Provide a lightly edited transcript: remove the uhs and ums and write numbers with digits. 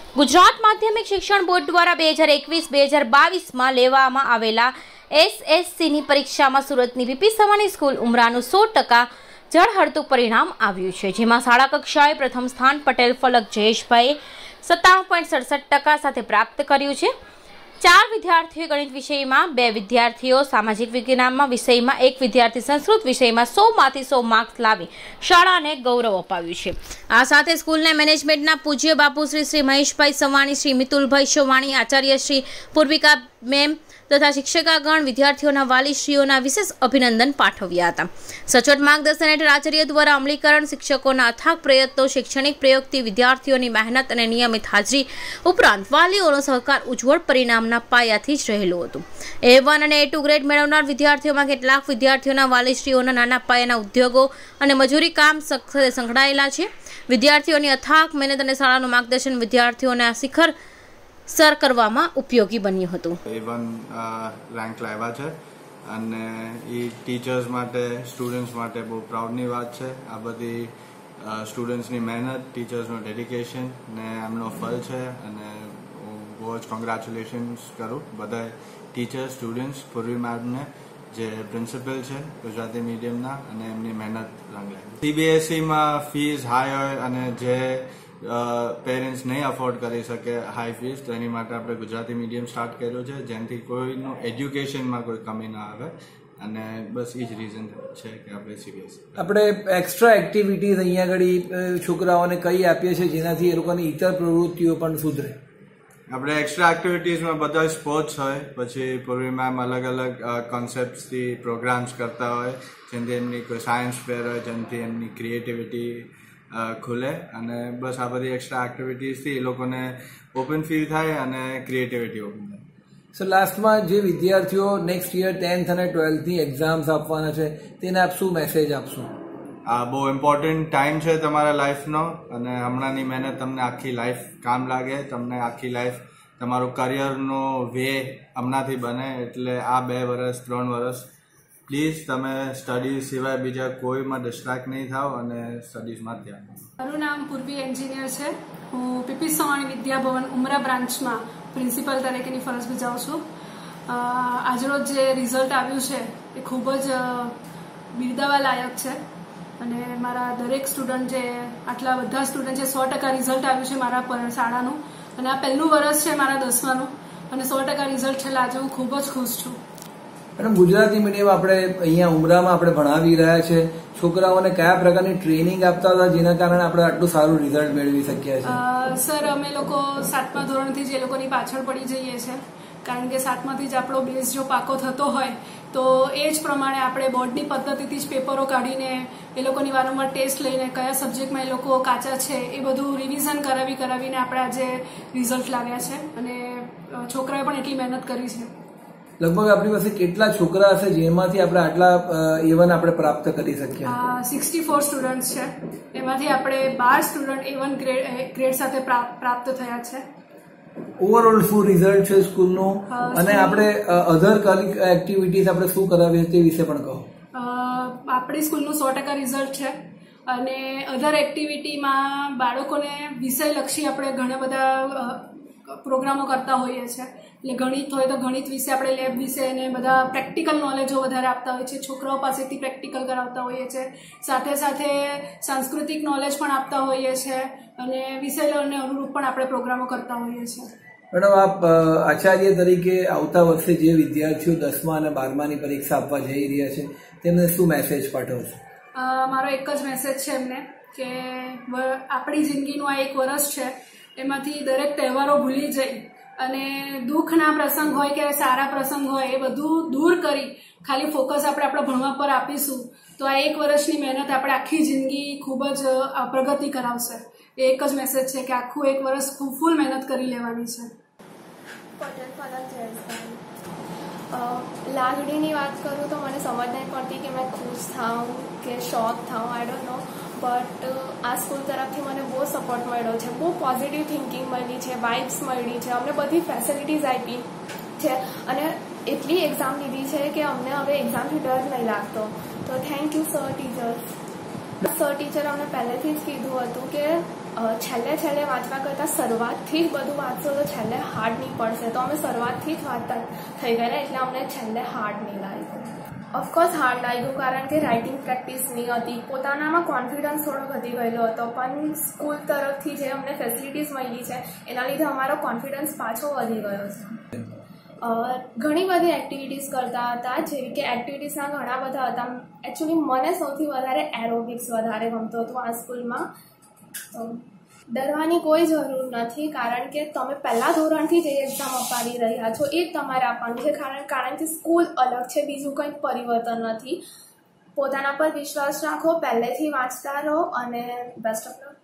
ગુજરાત માધ્યમિક શિક્ષણ બોર્ડ દ્વારા 2021-2022 લેવામાં આવેલા એસએસસીની પરીક્ષામાં સુરતની વીપી સવાણી સ્કૂલ ઉમરાનું 100% જળહળતું પરિણામ આવ્યું છે, જેમાં શાળા કક્ષાએ પ્રથમ સ્થાન પટેલ ફલક જયેશભાઈએ 97.67% સાથે પ્રાપ્ત કર્યું છે। 4 વિદ્યાર્થીઓ ગણિત વિષયમાં, 2 વિદ્યાર્થીઓ સામાજિક વિજ્ઞાનમાં વિષયમાં, 1 વિદ્યાર્થી સંસ્કૃત વિષયમાં 100માંથી 100 માર્ક્સ લાવી શાળાને ગૌરવ અપાવ્યું છે। આ સાથે સ્કૂલના મેનેજમેન્ટના પૂજ્ય બાપુ શ્રી મહેશભાઈ સવાણી, શ્રી મિતુલભાઈ સવાણી, આચાર્ય શ્રી પૂર્વિકા મેમ તથા શિક્ષકાગણ, વિદ્યાર્થીઓના વાલીશ્રીઓના વિશેષ અભિનંદન પાઠવ્યા હતા। સચોટ માર્ગદર્શન હેઠળ આચાર્ય દ્વારા અમલીકરણ, શિક્ષકોના અથાગ પ્રયત્નો, શૈક્ષણિક પ્રયોગથી વિદ્યાર્થીઓની મહેનત અને નિયમિત હાજરી ઉપરાંત વાલીઓનો સહકાર ઉજ્જવળ પરિણામના પાયાથી જ રહેલું હતું। A1 અને A2 ગ્રેડ મેળવનાર વિદ્યાર્થીઓમાં કેટલાક વિદ્યાર્થીઓના વાલીશ્રીઓના નાના પાયાના ઉદ્યોગો અને મજૂરી કામ સાથે સંકળાયેલા છે। વિદ્યાર્થીઓની અથાગ મહેનત અને શાળાનું માર્ગદર્શન વિદ્યાર્થીઓને આ શિખર સર કરવામાં ઉપયોગી બન્યું હતું। A1 રેન્ક લાવ્યા છે અને એ ટીચર્સ માટે, સ્ટુડન્ટ્સ માટે બહુ પ્રાઉડની વાત છે। આ બધી સ્ટુડન્ટ્સની મહેનત, ટીચર્સનું ડેડિકેશન ને એમનો ફળ છે અને હું બહુ જ કોંગ્રેચ્યુલેશન્સ કરું બધા ટીચર્સ, સ્ટુડન્ટ્સ, પૂર્વી મેડમને જે પ્રિન્સિપલ છે ગુજરાતી મીડિયમના, અને એમની મહેનત રંગ લાવી। CBSEમાં ફીસ હાઈ હોય અને જે પેરેન્ટ્સ નહીં અફોર્ડ કરી શકે હાઈ ફીસ, તો એની માટે આપણે ગુજરાતી મીડિયમ સ્ટાર્ટ કર્યો છે, જેનાથી કોઈનું એજ્યુકેશનમાં કોઈ કમી ના આવે, અને બસ એ જ રીઝન છે કે આપણે CBSE આપણે એક્સ્ટ્રા એક્ટિવિટીઝ અહીંયા આગળ છોકરાઓને કઈ આપીએ છીએ જેનાથી એ લોકોની ઇતર પ્રવૃત્તિઓ પણ સુધરે। આપણે એક્સ્ટ્રા એક્ટિવિટીઝમાં બધા સ્પોર્ટ્સ હોય, પછી પૂર્વી મેમ અલગ અલગ કોન્સેપ્ટથી પ્રોગ્રામ્સ કરતા હોય, જેનાથી એમની કોઈ સાયન્સ ફેર હોય, જેનાથી એમની ક્રિએટિવિટી ખુલે, અને બસ આ બધી એક્સ્ટ્રા એક્ટિવિટીઝથી એ લોકોને ઓપન ફીલ થાય અને ક્રિએટિવિટી ઓપન થાય। સો લાસ્ટમાં જે વિદ્યાર્થીઓ નેક્સ્ટ યર 10th અને 12thની એક્ઝામ્સ આપવાના છે તેને આપ શું મેસેજ આપશો? આ બહુ ઇમ્પોર્ટન્ટ ટાઈમ છે તમારા લાઈફનો, અને હમણાંની મહેનત તમને આખી લાઈફ કામ લાગે, તમને આખી લાઈફ તમારું કરિયરનો વે હમણાંથી બને, એટલે આ 2 વર્ષ 3 વર્ષ પ્લીઝ તમે સ્ટડીઝ સિવાય બીજા કોઈમાં ડિસ્ટ્રેક્ટ નહીં થાવ અને સ્ટડીઝમાં જ ધ્યાન આપો। મારું નામ પૂર્વી એન્જિનિયર છે। હું પીપી સવાણી વિદ્યાભવન ઉમરા બ્રાન્ચમાં પ્રિન્સિપલ તરીકેની ફરજ બજાવું છું। આજરોજ જે રિઝલ્ટ આવ્યું છે એ ખૂબ જ બિરદાવા લાયક છે, અને મારા દરેક સ્ટુડન્ટ જે આટલા બધા સ્ટુડન્ટ છે 100% રિઝલ્ટ આવ્યું છે મારા શાળાનું, અને આ પહેલું વર્ષ છે મારા 10માનું, અને 100% રિઝલ્ટ છે, આજે હું ખૂબ જ ખુશ છું। મેડમ, ગુજરાતી મીડિયમ આપણે અહીંયા ઉમરામાં આપણે ભણાવી રહ્યા છે, છોકરાઓને કયા પ્રકારની ટ્રેનિંગ આપતા હતા જેના કારણે આપણે આટલું સારું રિઝલ્ટ મેળવી શક્યા છે? સર, અમે લોકો 7મા ધોરણથી જ એ લોકોની પાછળ પડી જઈએ છીએ, કારણ કે 7માથી જ આપણો બેઝ જો પાકો થતો હોય તો એ જ પ્રમાણે આપણે બોર્ડની પદ્ધતિથી જ પેપરો કાઢીને એ લોકોની વારંવાર ટેસ્ટ લઈને કયા સબ્જેક્ટમાં એ લોકો કાચા છે એ બધું રિવિઝન કરાવીને આપણે આજે રિઝલ્ટ લાવ્યા છે, અને છોકરાએ પણ એટલી મહેનત કરી છે। લગભગ આપણી પાસે કેટલા છોકરા હશે જેમાંથી આપણે આટલા A1 આપણે પ્રાપ્ત કરી શક્યા? 64 સ્ટુડન્ટ્સ છે, એમાંથી આપણે 12 સ્ટુડન્ટ A1 ગ્રેડ સાથે પ્રાપ્ત થયા છે। ઓવરઓલ શું રિઝલ્ટ છે સ્કૂલનું, અને આપણે અધર એક્ટિવિટીઝ આપણે શું કરાવીએ તે વિશે પણ કહો। આપણી સ્કૂલનું 100% રિઝલ્ટ છે, અને અધર એક્ટિવિટીમાં બાળકોને વિષયલક્ષી આપણે ઘણા બધા પ્રોગ્રામો કરતા હોઈએ છીએ। એટલે ગણિત હોય તો ગણિત વિશે આપણે લેબ વિશે અને બધા પ્રેક્ટિકલ નોલેજો વધારે આપતા હોઈએ છીએ, છોકરાઓ પાસેથી પ્રેક્ટિકલ કરાવતા હોઈએ છીએ, સાથે સાથે સાંસ્કૃતિક નોલેજ પણ આપતા હોઈએ છીએ, અને વિષયોને અનુરૂપ પણ આપણે પ્રોગ્રામો કરતા હોઈએ છીએ। મેડમ, આપ આચાર્ય તરીકે આવતા વર્ષે જે વિદ્યાર્થીઓ 10મા અને 12માની પરીક્ષા આપવા જઈ રહ્યા છે તેમને શું મેસેજ પાઠવશો? મારો એક જ મેસેજ છે એમને કે આપણી જિંદગીનું આ એક વર્ષ છે, એમાંથી દરેક તહેવારો ભૂલી જઈ અને દુઃખના પ્રસંગ હોય કે સારા પ્રસંગ હોય એ બધું દૂર કરી ખાલી ફોકસ આપણે આપણા ભણવા પર આપીશું તો આ એક વર્ષની મહેનત આપણે આખી જિંદગી ખૂબ જ પ્રગતિ કરાવશે। એ એક જ મેસેજ છે કે આખું એક વર્ષ ખૂબ ફૂલ મહેનત કરી લેવાની છે। પટેલ ફલક જયેશભાઈ, લાગણીની વાત કરું તો મને સમજ નહીં પડતી કે મેં ખુશ થાઉં કે શોક થાઉં, આઈ ડોન્ટ નો, બટ આ સ્કૂલ તરફથી મને બહુ સપોર્ટ મળ્યો છે, બહુ પોઝિટિવ થિંકિંગ મળી છે, વાઇબ્સ મળી છે, અમને બધી ફેસિલિટીઝ આપી છે, અને એટલી એક્ઝામ લીધી છે કે અમને હવે એક્ઝામથી ડર નહીં લાગતો। તો thank you sir, teachers. Sir teacher અમને પહેલેથી જ કીધું હતું કે છેલ્લે વાંચવા કરતાં શરૂઆતથી જ બધું વાંચશો તો છેલ્લે હાર્ડ નહીં પડશે. તો અમે શરૂઆતથી જ વાંચતા થઈ ગયા એટલે અમને છેલ્લે હાર્ડ નહીં લાગ્યું. ઓફકોર્સ હાર્ડ લાગ્યું કારણ કે રાઇટિંગ પ્રેક્ટિસ નહીં હતી. પોતાનામાં કોન્ફિડન્સ થોડો વધી ગયેલો હતો, પણ સ્કૂલ તરફથી જે અમને ફેસિલિટીઝ મળી છે એના લીધે અમારો કોન્ફિડન્સ પાછો વધી ગયો છે. ઘણી બધી એક્ટિવિટીઝ કરતા હતા, જેવી કે એક્ટિવિટીઝના ઘણા બધા હતા. એકચ્યુઅલી મને સૌથી વધારે એરોબિક્સ વધારે ગમતું હતું આ સ્કૂલમાં. ડરવાની કોઈ જરૂર નથી કારણ કે તમે પહેલા ધોરણથી જે એક્ઝામ અપાવી રહ્યા છો એ જ તમારે આપવાની છે. કારણ કે સ્કૂલ અલગ છે, બીજું કંઈ પરિવર્તન નથી. પોતાના પર વિશ્વાસ રાખો, પહેલેથી વાંચતા રહો અને બેસ્ટ ઓફ લક.